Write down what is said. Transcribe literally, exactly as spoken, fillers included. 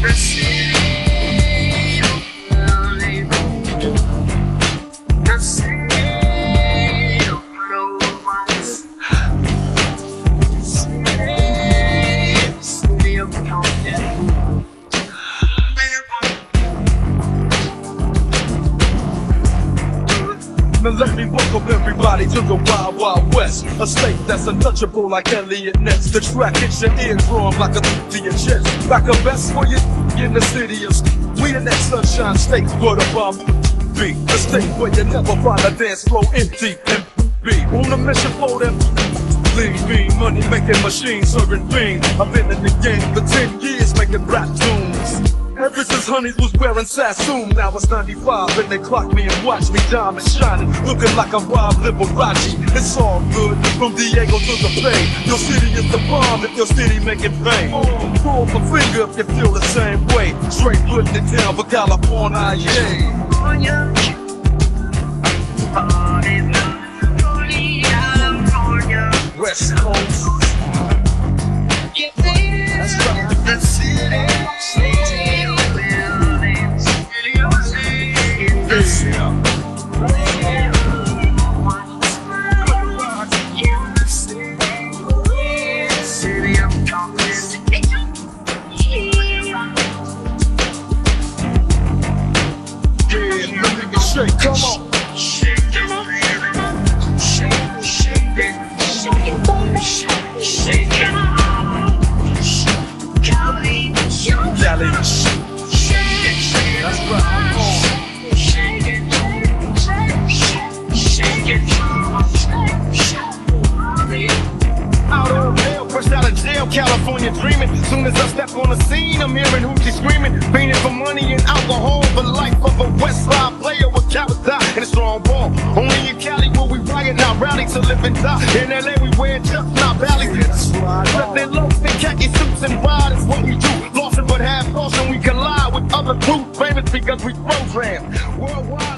Now let me welcome everybody to the Wild Wild West, a state that's untouchable like Elliot Ness. The track hits your eardrum like a to your chest, like a vest for you in the city of. We in that sunshine state where the bomb be, a state where you never find a dance floor empty and be on a mission for them. Lean, mean, money making machines serving beans. I've been in the game for ten years making rap tunes. Ever since Honeys was wearing Sassoon, now it's ninety-five and they clock me and watch me diamond shining, looking like I'm Rob Liberace. It's all good, from Diego to the Bay. Your city is the bomb if your city making fame. Throw up a finger if you feel the same way. Straight putting it down for California, yeah. West Coast. That's right. The city. Shake, come on. Shake it, shake it, shake it, shake it, shake it, Cali, Cali, shake it, that's right, I'm on. Shake it, shake it, shake it. Out of hell, fresh out of jail, California dreaming. Soon as I step on the scene, I'm hearing hoochie screaming, fiending for money and alcohol, the life of a West Side player with character and a strong ball. Only in Cali will we riot, not rally to live and die. In L A we wear chucks, not valleys. Let their looks in khaki suits and ride is what we do. Lost it but half lost and we collide with other groups, famous because we program worldwide.